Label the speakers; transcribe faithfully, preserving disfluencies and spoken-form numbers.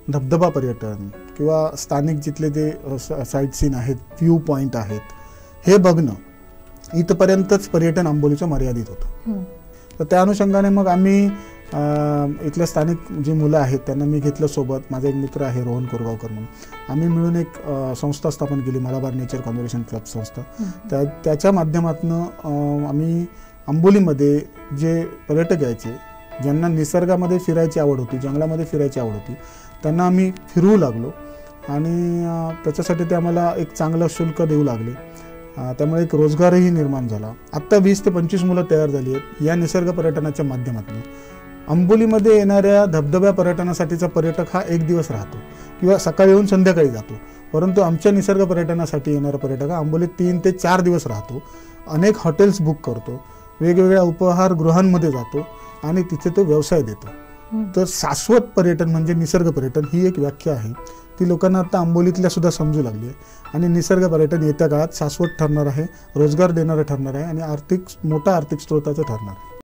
Speaker 1: धबधबा पर्यटन किंवा स्थानिक जिथले जे साईट सीन आहेत, व्ह्यू पॉईंट आहेत, हे बघणं इथपर्यंतच पर्यटन आंबोलीचं मर्यादित होतं. तर त्या अनुषंगाने मग आम्ही इथल्या स्थानिक जी मुलं आहेत त्यांना मी घेतलं सोबत. माझा एक मित्र आहे रोहन कोरगावकर म्हणून, आम्ही मिळून एक संस्था स्थापन केली, मलाबार नेचर कॉन्झर्वेशन क्लब संस्था. त्या त्याच्या माध्यमातून आम्ही आंबोलीमध्ये जे पर्यटक यायचे, ज्यांना निसर्गामध्ये फिरायची आवड होती, जंगलामध्ये फिरायची आवड होती, त्यांना आम्ही फिरवू लागलो आणि त्याच्यासाठी ते आम्हाला एक चांगलं शुल्क देऊ लागले. त्यामुळे एक रोजगारही निर्माण झाला. आत्ता वीस ते पंचवीस मुलं तयार झाली आहेत या निसर्ग पर्यटनाच्या माध्यमातून. आंबोलीमध्ये येणाऱ्या धबधब्या पर्यटनासाठीचा पर्यटक हा एक दिवस राहतो किंवा सकाळी येऊन संध्याकाळी जातो, परंतु आमच्या निसर्ग पर्यटनासाठी येणारा पर्यटक हा आंबोलीत तीन ते चार दिवस राहतो, अनेक हॉटेल्स बुक करतो, वेगवेगळ्या उपहारगृहांमध्ये जातो आणि तिथे तो व्यवसाय देतो. तर शाश्वत पर्यटन म्हणजे निसर्ग पर्यटन ही एक व्याख्या आहे, ती लोकांना आता आंबोलीतल्या सुद्धा समजू लागली आहे. आणि निसर्ग पर्यटन येत्या काळात शाश्वत ठरणार आहे, रोजगार देणारं ठरणार आहे आणि आर्थिक मोठा आर्थिक स्रोताचं ठरणार आहे.